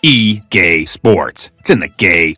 EA Sports. It's in the gay.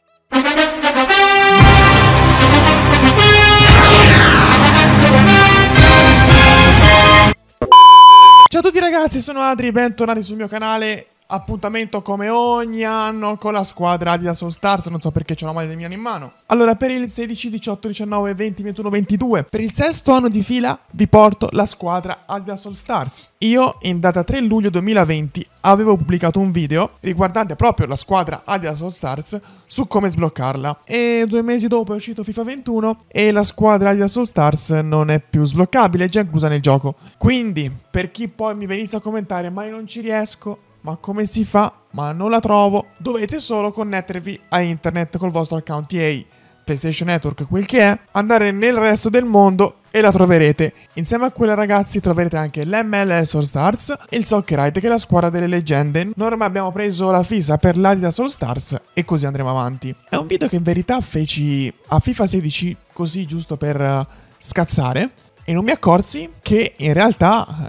Ciao a tutti ragazzi, sono Adri, bentornati sul mio canale. Appuntamento come ogni anno con la squadra Adidas All Stars. Non so perché c'è la maglia del Milan in mano. Allora, per il 16, 18, 19, 20, 21, 22, per il sesto anno di fila vi porto la squadra Adidas All Stars. Io in data 3 luglio 2020 avevo pubblicato un video riguardante proprio la squadra Adidas All Stars su come sbloccarla, e 2 mesi dopo è uscito FIFA 21 e la squadra Adidas All Stars non è più sbloccabile, è già inclusa nel gioco. Quindi per chi poi mi venisse a commentare ma io non ci riesco, ma come si fa? Ma non la trovo. Dovete solo connettervi a internet col vostro account EA, PlayStation Network, quel che è, andare nel resto del mondo e la troverete. Insieme a quella ragazzi troverete anche l'MLS All Stars e il Soccerite, che è la squadra delle leggende. Noi ormai abbiamo preso la fissa per l'Adidas All Stars e così andremo avanti. È un video che in verità feci a FIFA 16 così giusto per scazzare e non mi accorsi che in realtà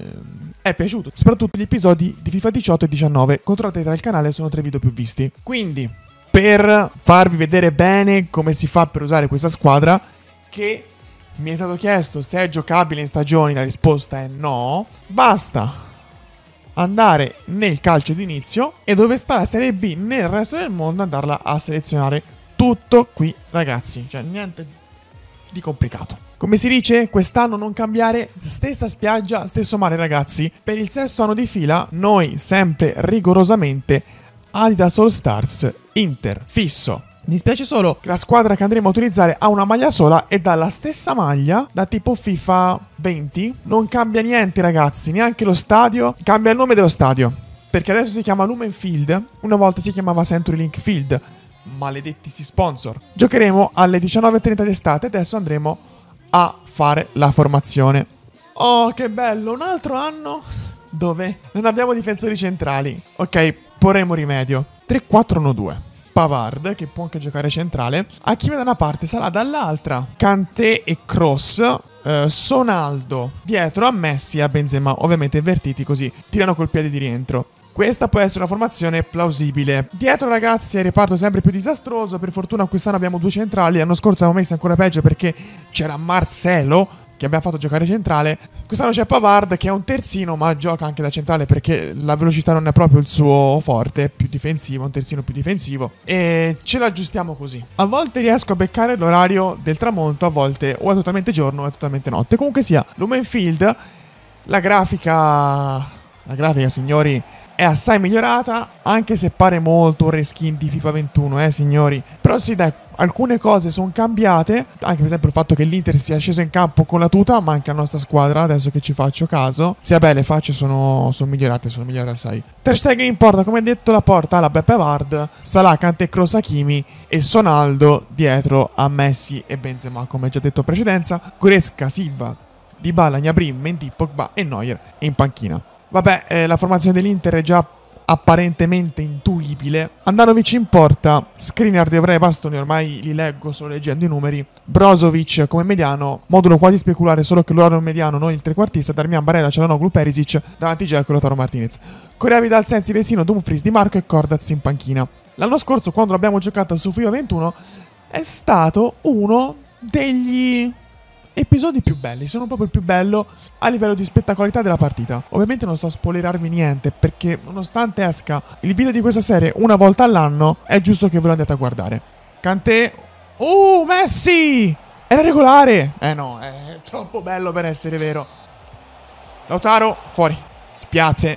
è piaciuto, soprattutto gli episodi di FIFA 18 e 19. Controllate tra il canale, sono 3 video più visti. Quindi, per farvi vedere bene come si fa per usare questa squadra, che mi è stato chiesto se è giocabile in stagioni, la risposta è no. Basta andare nel calcio d'inizio e dove sta la Serie B nel resto del mondo andarla a selezionare. Tutto qui ragazzi, cioè niente di complicato. Come si dice, quest'anno non cambiare, stessa spiaggia, stesso mare ragazzi. Per il sesto anno di fila, noi sempre rigorosamente Adidas All Stars Inter, fisso. Mi dispiace solo che la squadra che andremo a utilizzare ha una maglia sola e dà la stessa maglia da tipo FIFA 20. Non cambia niente ragazzi, neanche lo stadio, cambia il nome dello stadio, perché adesso si chiama Lumen Field, una volta si chiamava CenturyLink Field. Maledetti si sponsor. Giocheremo alle 19:30 d'estate, adesso andremo a fare la formazione. Oh che bello, un altro anno dove non abbiamo difensori centrali. Ok, porremo rimedio. 3-4-1-2. Pavard, che può anche giocare centrale, Hakimi da una parte, Salah dall'altra, Kanté e Kroos, Sonaldo dietro a Messi e a Benzema, ovviamente invertiti così tirano col piede di rientro. Questa può essere una formazione plausibile. Dietro ragazzi è il reparto sempre più disastroso. Per fortuna quest'anno abbiamo 2 centrali. L'anno scorso avevamo messo ancora peggio perché c'era Marcelo che abbiamo fatto giocare centrale. Quest'anno c'è Pavard che è un terzino ma gioca anche da centrale perché la velocità non è proprio il suo forte, è più difensivo, un terzino più difensivo. E ce l'aggiustiamo così. A volte riesco a beccare l'orario del tramonto, a volte o è totalmente giorno o è totalmente notte. Comunque sia, Lumen Field, la grafica signori è assai migliorata, anche se pare molto un reskin di FIFA 21, signori. Però sì, dai, alcune cose sono cambiate, anche per esempio il fatto che l'Inter sia sceso in campo con la tuta, ma anche la nostra squadra, adesso che ci faccio caso. Sì, vabbè, le facce sono migliorate assai. Ter Stegen in porta, come detto, la porta alla Beppe Vard, Salah, Kanté, Kroos, Hakimi e Sonaldo dietro a Messi e Benzema, come già detto in precedenza. Goretzka, Silva, Dybala, Gnabry, Mendy, Pogba e Neuer in panchina. Vabbè, la formazione dell'Inter è già apparentemente intuibile. Andanovic in porta, Skriniar, De Vrij, Bastoni, ormai li leggo solo leggendo i numeri. Brozovic come mediano, modulo quasi speculare, solo che loro hanno un mediano, non il trequartista. Darmian, Barella, Çalhanoğlu, Perisic, davanti Dzeko e Lautaro Martinez. Correa, Vidal, Sensi, Vecino, Dumfries, Di Marco e Cordaz in panchina. L'anno scorso, quando l'abbiamo giocato su FIFA 21, è stato uno degli episodi più belli, sono proprio il più bello a livello di spettacolarità della partita. Ovviamente non sto a spoilerarvi niente perché nonostante esca il video di questa serie una volta all'anno, è giusto che ve lo andate a guardare. Kanté, Messi! Era regolare! No, è troppo bello per essere vero. Lautaro, fuori. Spiazze.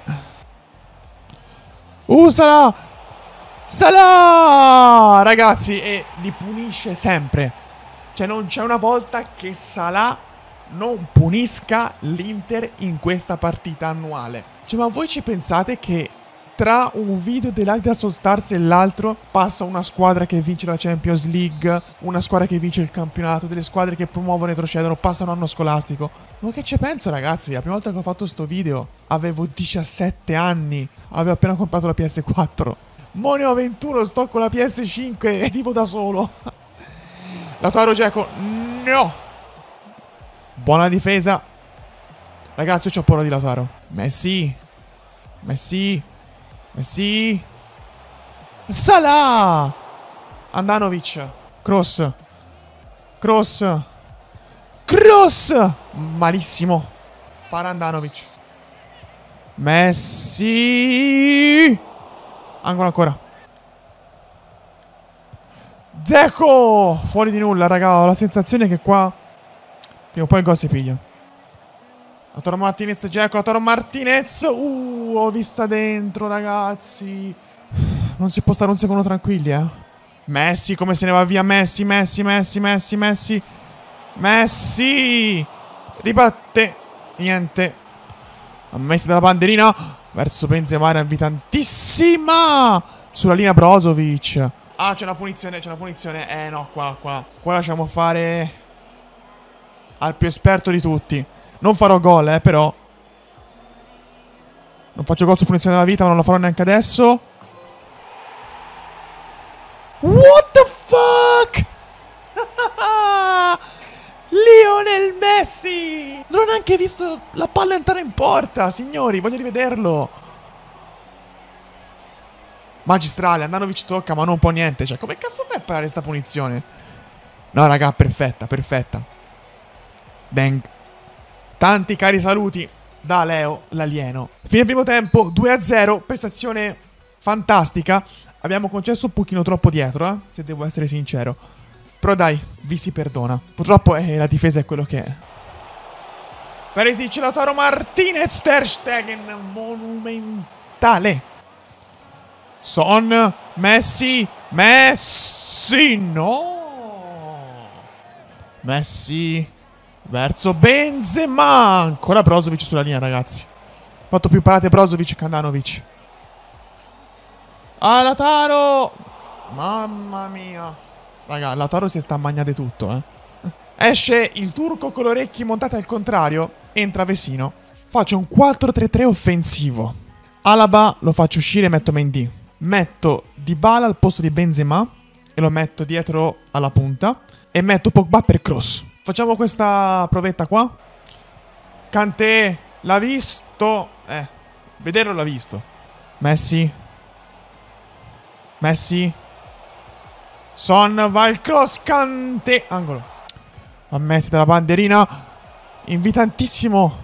Salah! Ragazzi, e li punisce sempre. Cioè non c'è una volta che Salah non punisca l'Inter in questa partita annuale. Cioè, ma voi ci pensate che tra un video dell'Adidas All Stars e l'altro passa una squadra che vince la Champions League, una squadra che vince il campionato, delle squadre che promuovono e retrocedono, passa un anno scolastico? Ma che ci penso ragazzi? La prima volta che ho fatto sto video avevo 17 anni, avevo appena comprato la PS4. Mo ne ho 21, sto con la PS5 e vivo da solo. Lautaro, Dzeko, no! Buona difesa. Ragazzi, io ho paura di Lautaro. Messi. Salah! Andanovic. Cross. Cross. Cross! Malissimo. Para Andanovic. Messi. Angolo ancora. Dzeko! Fuori di nulla, raga. Ho la sensazione che qua prima o poi il gol si piglia. Lautaro Martinez, Dzeko, Lautaro Martinez. Ho vista dentro, ragazzi. Non si può stare un secondo tranquilli, Messi, come se ne va via Messi, Messi. Messi! Ribatte. Niente. Ha Messi dalla banderina. Verso Benzema, era invitantissima. Sulla linea Brozovic. Ah, c'è una punizione, no, qua lasciamo fare al più esperto di tutti. Non farò gol, però. Non faccio gol su punizione della vita, ma non lo farò neanche adesso. What the fuck? Lionel Messi! Non ho neanche visto la palla entrare in porta, signori, voglio rivederlo. Magistrale, Andanovic tocca, ma non può niente. Cioè, come cazzo fai a parare sta punizione? No, raga, perfetta. Bang. Tanti cari saluti da Leo l'alieno. Fine primo tempo, 2-0, prestazione fantastica. Abbiamo concesso un pochino troppo dietro, se devo essere sincero. Però dai, vi si perdona. Purtroppo la difesa è quello che è. Perisic, Lautaro Martinez, Ter Stegen, monumentale. Son, Messi, no! Messi verso Benzema. Ancora Brozovic sulla linea, ragazzi. Ha fatto più parate Brozovic che Andanovic. Ah, Lautaro! Mamma mia. Raga, Lautaro si sta mangiando tutto, Esce il turco con le orecchie montate al contrario. Entra Vesino. Faccio un 4-3-3 offensivo. Alaba lo faccio uscire e metto Mendy. Metto Dybala al posto di Benzema e lo metto dietro alla punta. E metto Pogba per cross. Facciamo questa provetta qua. Kanté l'ha visto. Vederlo l'ha visto. Messi. Son va il cross. Kanté. Angolo. A Messi dalla banderina. Invitantissimo.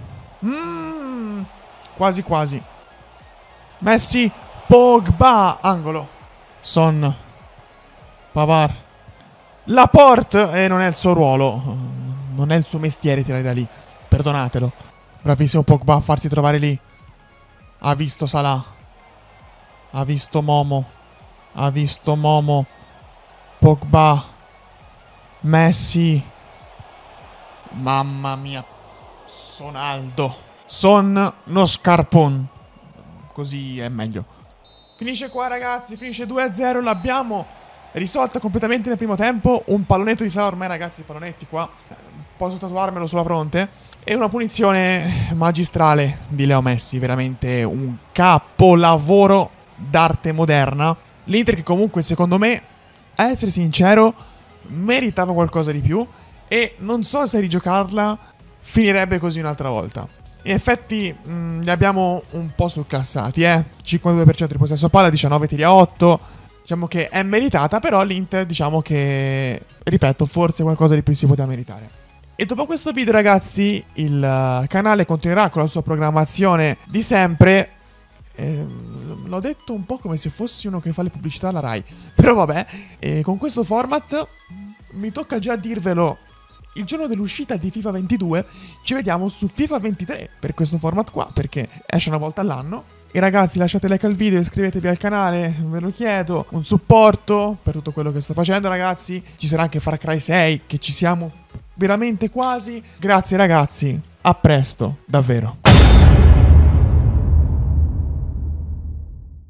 Quasi. Messi. Pogba. Angolo. Son. Pavard. Laporte. Non è il suo ruolo. Non è il suo mestiere tirare da lì. Perdonatelo. Bravissimo Pogba a farsi trovare lì. Ha visto Salah. Ha visto Momo. Pogba. Messi. Mamma mia. Sonaldo. Son no scarpon. Così è meglio. Finisce qua, ragazzi. Finisce 2-0. L'abbiamo risolta completamente nel primo tempo. Un pallonetto di Salah. Ormai, ragazzi, i pallonetti qua posso tatuarmelo sulla fronte. E una punizione magistrale di Leo Messi. Veramente un capolavoro d'arte moderna. L'Inter che comunque, secondo me, a essere sincero, meritava qualcosa di più. E non so se rigiocarla finirebbe così un'altra volta. In effetti li abbiamo un po' surclassati, 52% di possesso palla, 19 tiri a 8. Diciamo che è meritata, però l'Inter, diciamo che, ripeto, forse qualcosa di più si poteva meritare. E dopo questo video, ragazzi, il canale continuerà con la sua programmazione di sempre. L'ho detto un po' come se fossi uno che fa le pubblicità alla Rai. Però vabbè, con questo format mi tocca già dirvelo. Il giorno dell'uscita di FIFA 22 ci vediamo su FIFA 23 per questo format qua, perché esce una volta all'anno. E ragazzi, lasciate like al video, iscrivetevi al canale, ve lo chiedo, un supporto per tutto quello che sto facendo, ragazzi. Ci sarà anche Far Cry 6, che ci siamo veramente quasi. Grazie ragazzi, a presto, davvero.